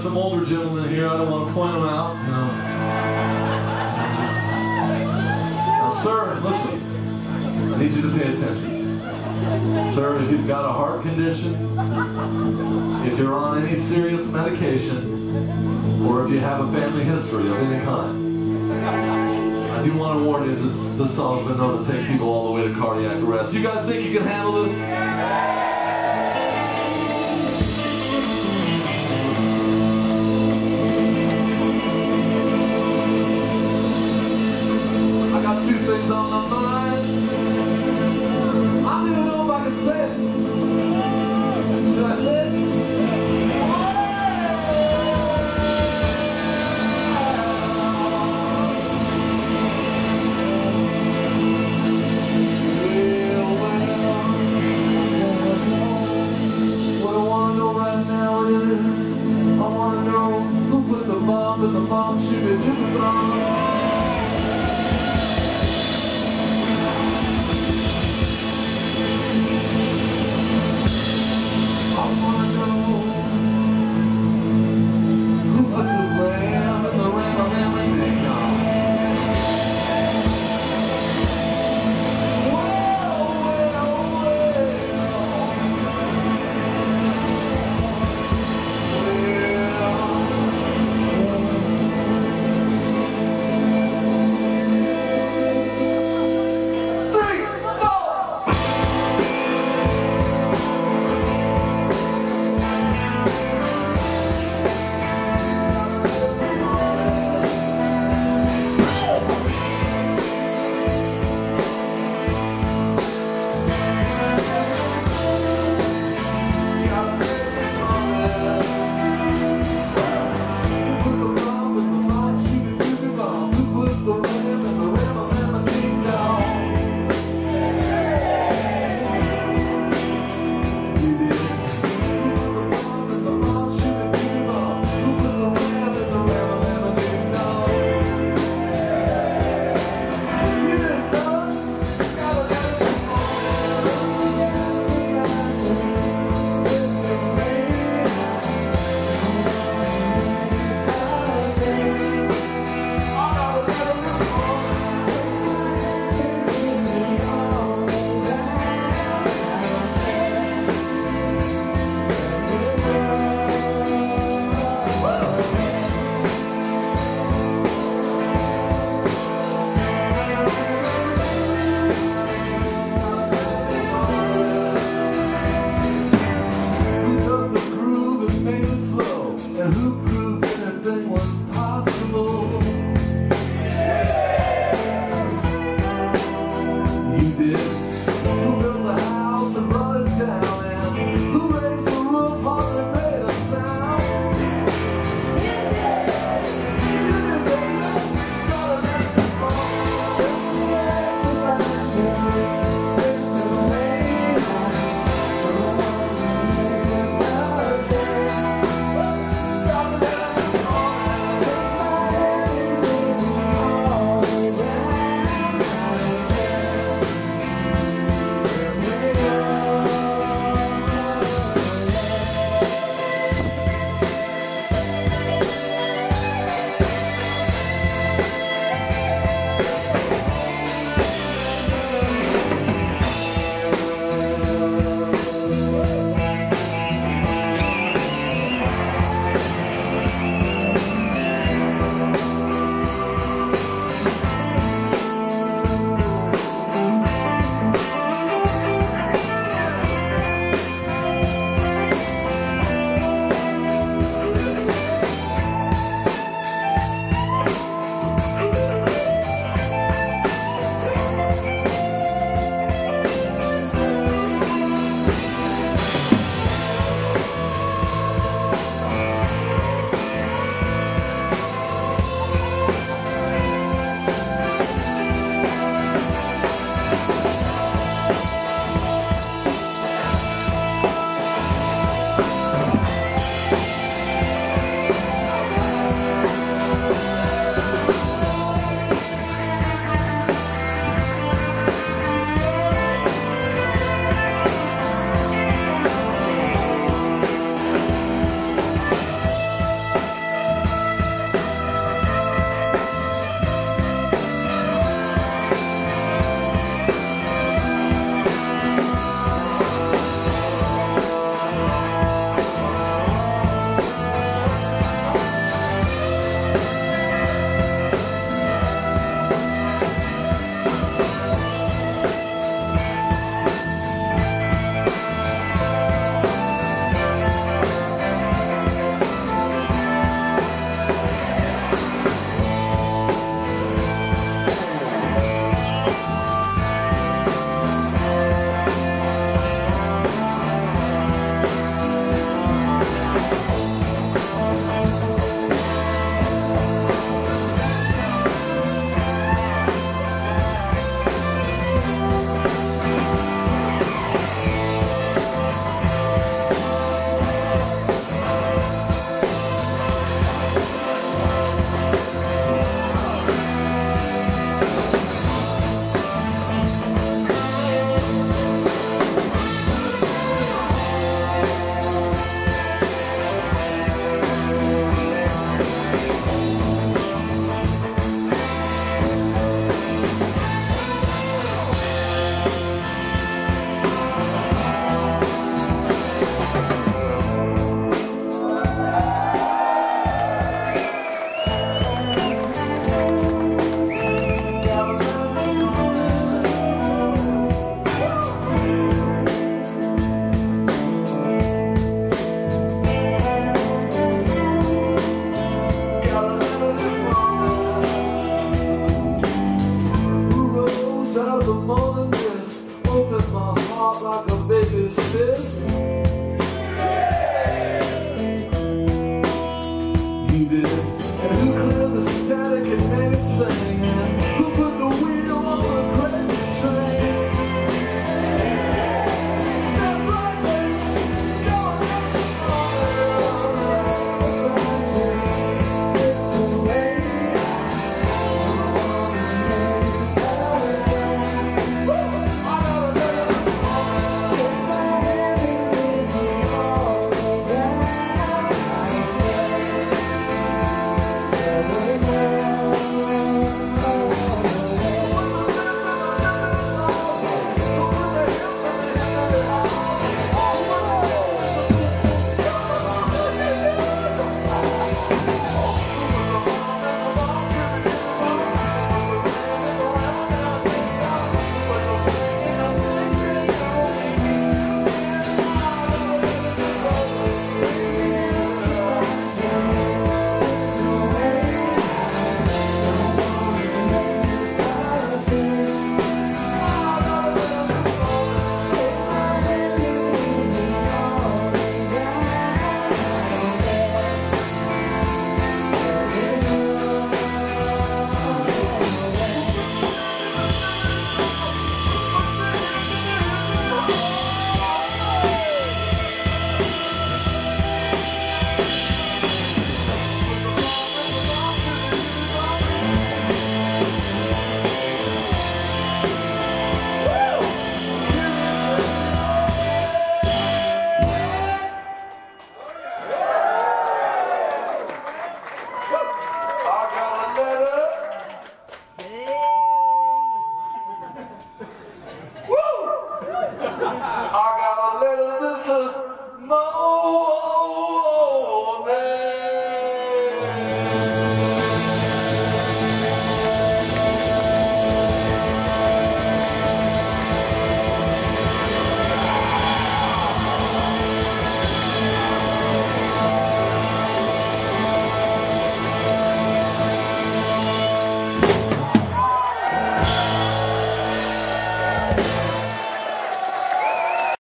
some older gentlemen here. I don't want to point them out. No. Now, sir, listen. I need you to pay attention. Sir, if you've got a heart condition, if you're on any serious medication, or if you have a family history of any kind, I do want to warn you that this song's been known to take people all the way to cardiac arrest. You guys think you can handle this? I got two things on my mind. I don't even know if I can say it. Should I say it? like a baby's fist. You did. And who cleared the static and made it sing? And who put the wheel on the crazy train? That's right, baby. Go I